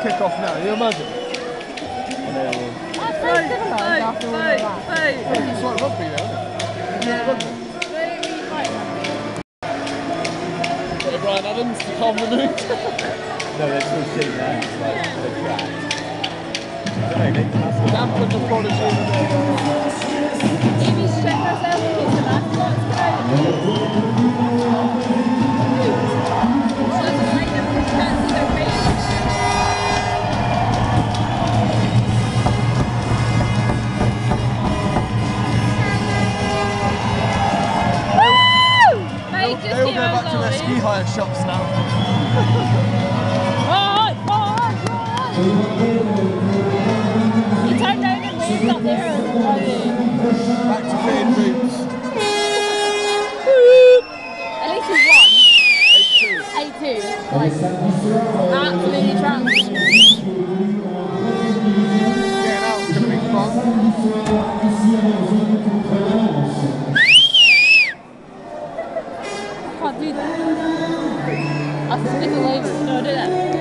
kick off now, you imagine? That's so civilised after all of that. It's like rugby now, isn't it? Yeah. Rugby. Brian Adams to calm the mood. No, they're still sitting there. It's like they're trapped. Dampen the prodigy. Maybe check herself and kiss the mascots. She doesn't like them because she can't see their face. They all go back to their ski hire shops now. You turned over and waved up there. Back to fitting boots. At least he won. 8-2. Like, absolutely trounced. Getting out is going to be fun. Can't do that. I'll spin all over. No, do that.